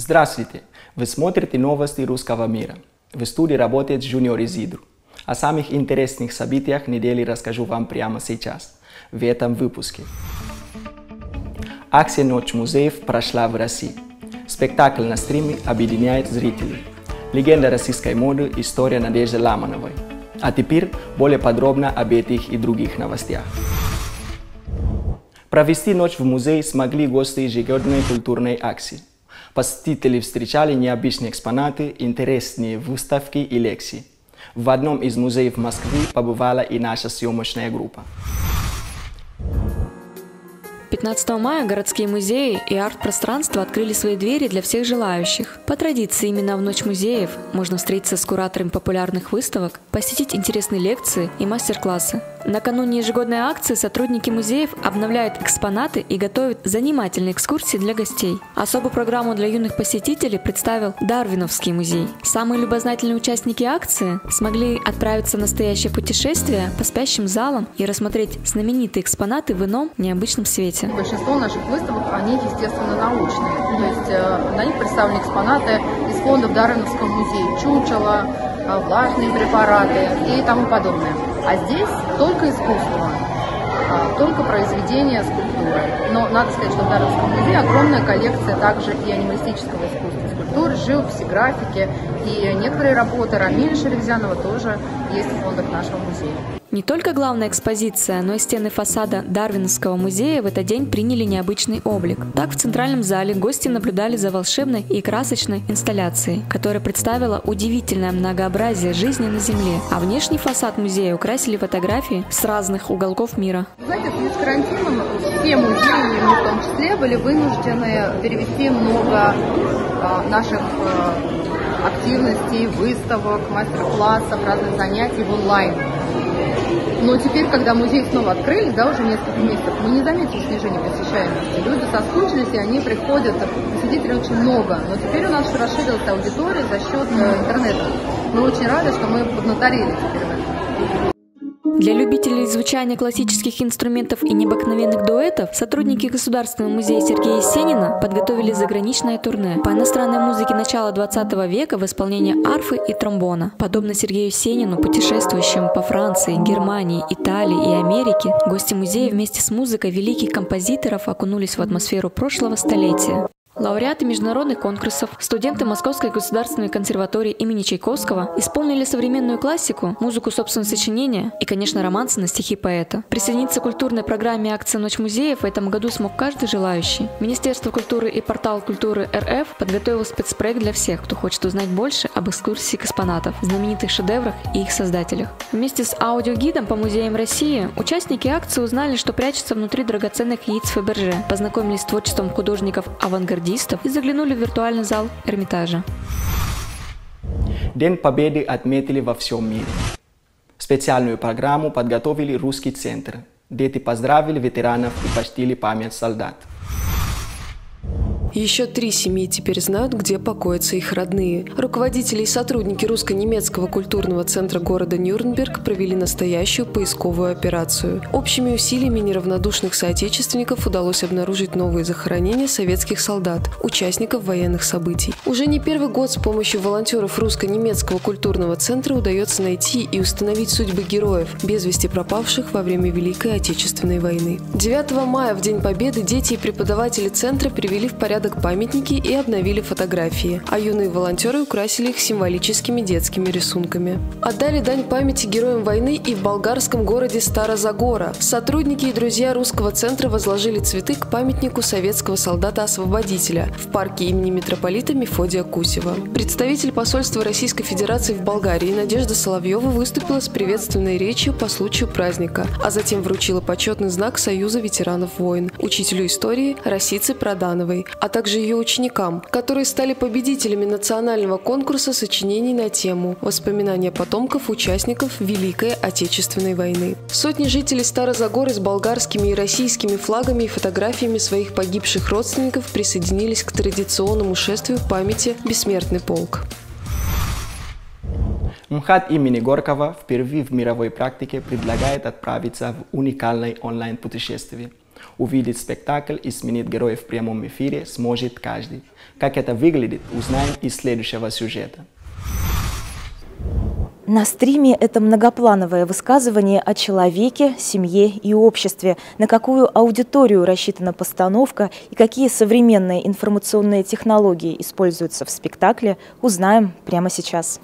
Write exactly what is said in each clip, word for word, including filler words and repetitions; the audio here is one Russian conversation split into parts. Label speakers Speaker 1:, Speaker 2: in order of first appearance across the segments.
Speaker 1: Здравствуйте! Вы смотрите новости русского мира. В студии работает Junior Изидру. О самых интересных событиях недели расскажу вам прямо сейчас, в этом выпуске. Акция «Ночь музеев» прошла в России. Спектакль на стриме объединяет зрителей. Легенда российской моды, история Надежды Ламановой. А теперь более подробно об этих и других новостях. Провести ночь в музее смогли гости ежегодной культурной акции. Посетители встречали необычные экспонаты, интересные выставки и лекции. В одном из музеев Москвы побывала и наша съемочная группа.
Speaker 2: пятнадцатого мая городские музеи и арт-пространства открыли свои двери для всех желающих. По традиции, именно в Ночь музеев можно встретиться с кураторами популярных выставок, посетить интересные лекции и мастер-классы. Накануне ежегодной акции сотрудники музеев обновляют экспонаты и готовят занимательные экскурсии для гостей. Особую программу для юных посетителей представил Дарвиновский музей. Самые любознательные участники акции смогли отправиться в настоящее путешествие по спящим залам и рассмотреть знаменитые экспонаты в ином, необычном свете.
Speaker 3: Большинство наших выставок, они, естественно, научные. То есть э, на них представлены экспонаты из фондов Дарвиновского музея, чучела, э, влажные препараты и тому подобное. А здесь только искусство, э, только произведения скульптуры. Но надо сказать, что в Дарвиновском музее огромная коллекция также и анималистического искусства, скульптуры, живописи, графики. И некоторые работы Рамиля Шеревзянова тоже есть в фондах нашего музея.
Speaker 2: Не только главная экспозиция, но и стены фасада Дарвиновского музея в этот день приняли необычный облик. Так, в центральном зале гости наблюдали за волшебной и красочной инсталляцией, которая представила удивительное многообразие жизни на Земле. А внешний фасад музея украсили фотографии с разных уголков мира.
Speaker 3: Знаете, в связи с карантином все музеи, мы в том числе, были вынуждены перевести много э, наших э, активностей, выставок, мастер-классов, разных занятий в онлайн. Но теперь, когда музей снова открылись, да, уже несколько месяцев, мы не заметили снижения посещаемости. Люди соскучились, и они приходят, посетителей очень много. Но теперь у нас еще расширилась аудитория за счет интернета. Мы очень рады, что мы поднаторели теперь в этом.
Speaker 2: Для любителей звучания классических инструментов и необыкновенных дуэтов сотрудники Государственного музея Сергея Есенина подготовили заграничное турне по иностранной музыке начала двадцатого века в исполнении арфы и тромбона. Подобно Сергею Есенину, путешествующему по Франции, Германии, Италии и Америке, гости музея вместе с музыкой великих композиторов окунулись в атмосферу прошлого столетия. Лауреаты международных конкурсов, студенты Московской государственной консерватории имени Чайковского исполнили современную классику, музыку собственного сочинения и, конечно, романсы на стихи поэта. Присоединиться к культурной программе акции «Ночь музеев» в этом году смог каждый желающий. Министерство культуры и портал культуры эр эф подготовил спецпроект для всех, кто хочет узнать больше об экскурсии к экспонатам, знаменитых шедеврах и их создателях. Вместе с аудиогидом по музеям России участники акции узнали, что прячется внутри драгоценных яиц Фаберже, познакомились с творчеством художников-авангардистов и заглянули в виртуальный зал Эрмитажа.
Speaker 1: День Победы отметили во всем мире. Специальную программу подготовили Русский центр. Дети поздравили ветеранов и почтили память солдат.
Speaker 4: Еще три семьи теперь знают, где покоятся их родные. Руководители и сотрудники русско-немецкого культурного центра города Нюрнберг провели настоящую поисковую операцию. Общими усилиями неравнодушных соотечественников удалось обнаружить новые захоронения советских солдат, участников военных событий. Уже не первый год с помощью волонтеров русско-немецкого культурного центра удается найти и установить судьбы героев, без вести пропавших во время Великой Отечественной войны. девятого мая, в День Победы, дети и преподаватели центра привели в порядок памятники и обновили фотографии, а юные волонтеры украсили их символическими детскими рисунками. Отдали дань памяти героям войны и в болгарском городе Стара-Загора. Сотрудники и друзья русского центра возложили цветы к памятнику советского солдата-освободителя в парке имени митрополита Мефодия Кусева. Представитель посольства Российской Федерации в Болгарии Надежда Соловьева выступила с приветственной речью по случаю праздника, а затем вручила почетный знак Союза ветеранов войн учителю истории Росице Продановой, а также ее ученикам, которые стали победителями национального конкурса сочинений на тему «Воспоминания потомков участников Великой Отечественной войны». Сотни жителей Стара-Загоры с болгарскими и российскими флагами и фотографиями своих погибших родственников присоединились к традиционному шествию памяти «Бессмертный полк».
Speaker 1: МХАТ имени Горького впервые в мировой практике предлагает отправиться в уникальное онлайн-путешествие. Увидеть спектакль и сменить героев в прямом эфире сможет каждый. Как это выглядит, узнаем из следующего сюжета.
Speaker 5: На стриме это многоплановое высказывание о человеке, семье и обществе. На какую аудиторию рассчитана постановка и какие современные информационные технологии используются в спектакле, узнаем прямо сейчас.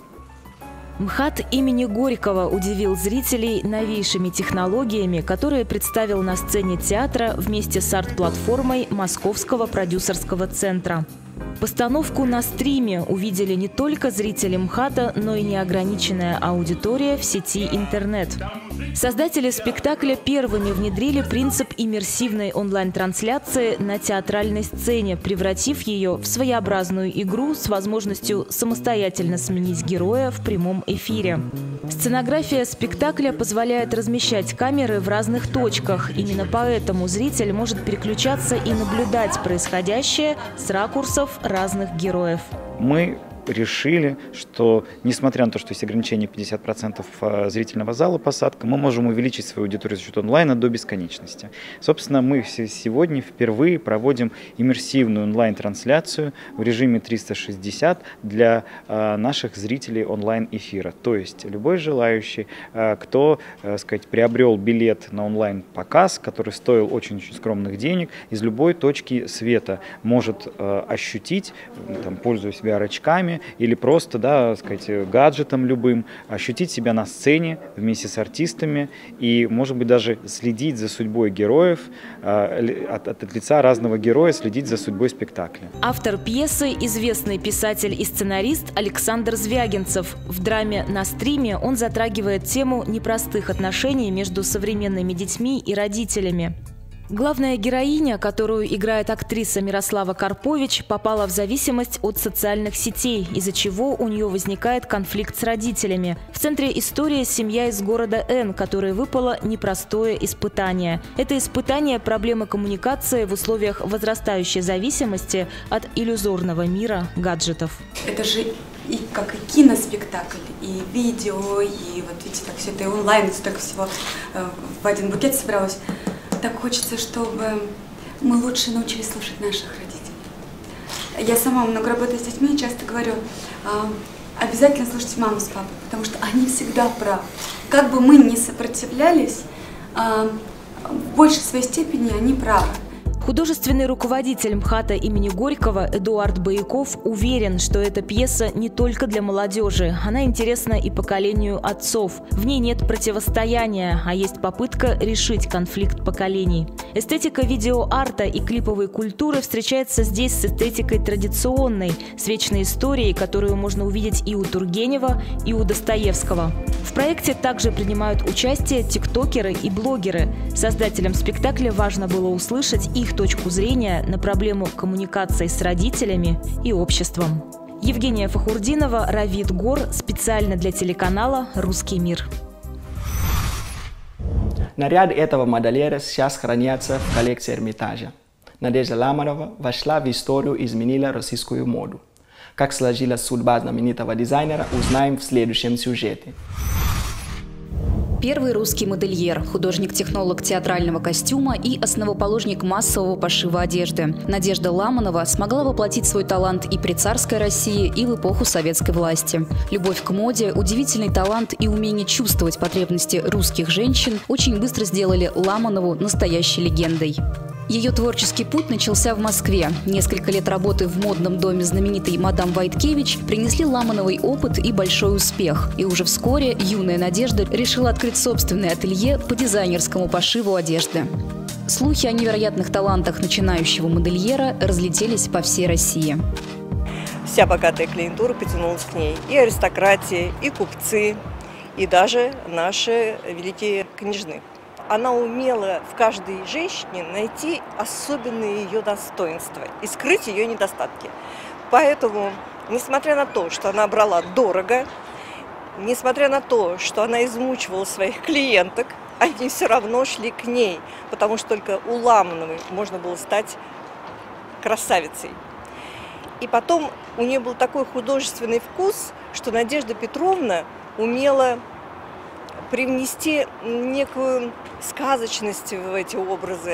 Speaker 6: МХАТ имени Горького удивил зрителей новейшими технологиями, которые представил на сцене театра вместе с арт-платформой Московского продюсерского центра. Постановку на стриме увидели не только зрители МХАТа, но и неограниченная аудитория в сети интернет. Создатели спектакля первыми внедрили принцип иммерсивной онлайн-трансляции на театральной сцене, превратив ее в своеобразную игру с возможностью самостоятельно сменить героя в прямом эфире. Сценография спектакля позволяет размещать камеры в разных точках. Именно поэтому зритель может переключаться и наблюдать происходящее с ракурсов разных героев.
Speaker 7: Мы решили, что несмотря на то, что есть ограничение пятьдесят процентов зрительного зала посадка, мы можем увеличить свою аудиторию за счет онлайна до бесконечности. Собственно, мы сегодня впервые проводим иммерсивную онлайн-трансляцию в режиме триста шестьдесят для наших зрителей онлайн-эфира. То есть любой желающий, кто, так сказать, приобрел билет на онлайн-показ, который стоил очень-очень скромных денег, из любой точки света может ощутить, там, пользуясь ви ар-очками, или просто, да, сказать, гаджетом любым, ощутить себя на сцене вместе с артистами и, может быть, даже следить за судьбой героев, от, от лица разного героя следить за судьбой спектакля.
Speaker 6: Автор пьесы – известный писатель и сценарист Александр Звягинцев. В драме «На стриме» он затрагивает тему непростых отношений между современными детьми и родителями. Главная героиня, которую играет актриса Мирослава Карпович, попала в зависимость от социальных сетей, из-за чего у нее возникает конфликт с родителями. В центре истории семья из города Н, которой выпало непростое испытание. Это испытание проблемы коммуникации в условиях возрастающей зависимости от иллюзорного мира гаджетов.
Speaker 8: Это же и как и киноспектакль, и видео, и вот видите, так все это и онлайн, столько всего в один букет собралось. Так хочется, чтобы мы лучше научились слушать наших родителей. Я сама много работаю с детьми и часто говорю, обязательно слушайте маму с папой, потому что они всегда правы. Как бы мы ни сопротивлялись, в большей своей степени они правы.
Speaker 6: Художественный руководитель МХАТа имени Горького Эдуард Бояков уверен, что эта пьеса не только для молодежи. Она интересна и поколению отцов. В ней нет противостояния, а есть попытка решить конфликт поколений. Эстетика видеоарта и клиповой культуры встречается здесь с эстетикой традиционной, с вечной историей, которую можно увидеть и у Тургенева, и у Достоевского. В проекте также принимают участие тиктокеры и блогеры. Создателям спектакля важно было услышать их точку зрения на проблему коммуникации с родителями и обществом. Евгения Фахурдинова, Равид Гор, специально для телеканала «Русский мир».
Speaker 1: Наряды этого модельера сейчас хранятся в коллекции Эрмитажа. Надежда Ламанова вошла в историю и изменила российскую моду. Как сложилась судьба знаменитого дизайнера, узнаем в следующем сюжете.
Speaker 9: Первый русский модельер, художник-технолог театрального костюма и основоположник массового пошива одежды. Надежда Ламанова смогла воплотить свой талант и при царской России, и в эпоху советской власти. Любовь к моде, удивительный талант и умение чувствовать потребности русских женщин очень быстро сделали Ламанову настоящей легендой. Ее творческий путь начался в Москве. Несколько лет работы в модном доме знаменитой мадам Вайткевич принесли Ламановой опыт и большой успех. И уже вскоре юная Надежда решила открыть собственное ателье по дизайнерскому пошиву одежды. Слухи о невероятных талантах начинающего модельера разлетелись по всей России.
Speaker 10: Вся богатая клиентура потянулась к ней. И аристократия, и купцы, и даже наши великие княжны. Она умела в каждой женщине найти особенные ее достоинства и скрыть ее недостатки. Поэтому, несмотря на то, что она брала дорого, несмотря на то, что она измучивала своих клиенток, они все равно шли к ней, потому что только у Ламановой можно было стать красавицей. И потом у нее был такой художественный вкус, что Надежда Петровна умела привнести некую сказочность в эти образы.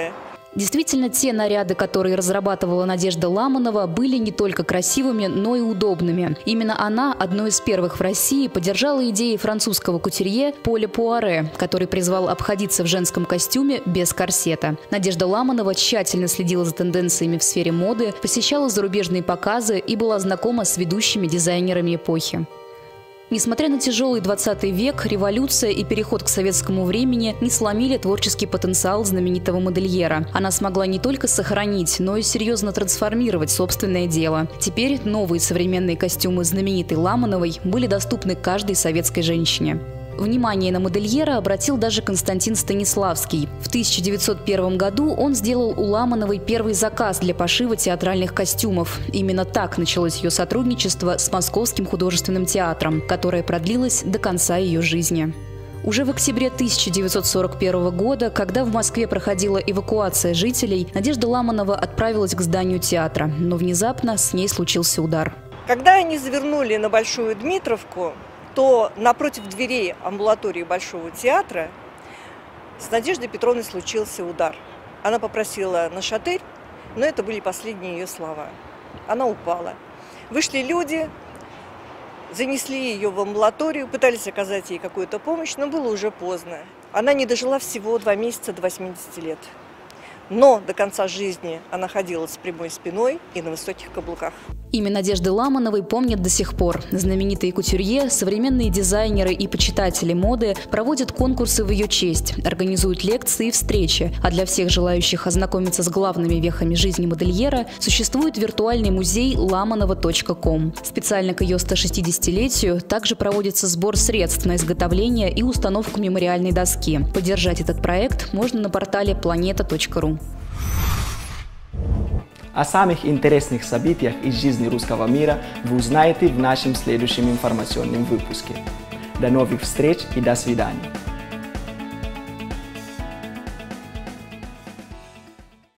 Speaker 9: Действительно, те наряды, которые разрабатывала Надежда Ламанова, были не только красивыми, но и удобными. Именно она, одной из первых в России, поддержала идеи французского кутюрье Поля Пуаре, который призвал обходиться в женском костюме без корсета. Надежда Ламанова тщательно следила за тенденциями в сфере моды, посещала зарубежные показы и была знакома с ведущими дизайнерами эпохи. Несмотря на тяжелый двадцатый век, революция и переход к советскому времени не сломили творческий потенциал знаменитого модельера. Она смогла не только сохранить, но и серьезно трансформировать собственное дело. Теперь новые современные костюмы знаменитой Ламановой были доступны каждой советской женщине. Внимание на модельера обратил даже Константин Станиславский. В тысяча девятьсот первом году он сделал у Ламановой первый заказ для пошива театральных костюмов. Именно так началось ее сотрудничество с Московским художественным театром, которое продлилось до конца ее жизни. Уже в октябре тысяча девятьсот сорок первого года, когда в Москве проходила эвакуация жителей, Надежда Ламанова отправилась к зданию театра, но внезапно с ней случился удар.
Speaker 10: Когда они завернули на Большую Дмитровку, то напротив дверей амбулатории Большого театра с Надеждой Петровной случился удар. Она попросила на шатырь, но это были последние ее слова. Она упала. Вышли люди, занесли ее в амбулаторию, пытались оказать ей какую-то помощь, но было уже поздно. Она не дожила всего два месяца до восьмидесяти лет. Но до конца жизни она ходила с прямой спиной и на высоких каблуках.
Speaker 9: Имя Надежды Ламановой помнят до сих пор. Знаменитые кутюрье, современные дизайнеры и почитатели моды проводят конкурсы в ее честь, организуют лекции и встречи. А для всех желающих ознакомиться с главными вехами жизни модельера существует виртуальный музей ламанова точка ком. Специально к ее стошестидесятилетию также проводится сбор средств на изготовление и установку мемориальной доски. Поддержать этот проект можно на портале планета точка ру.
Speaker 1: О самых интересных событиях из жизни русского мира вы узнаете в нашем следующем информационном выпуске. До новых встреч и до свидания!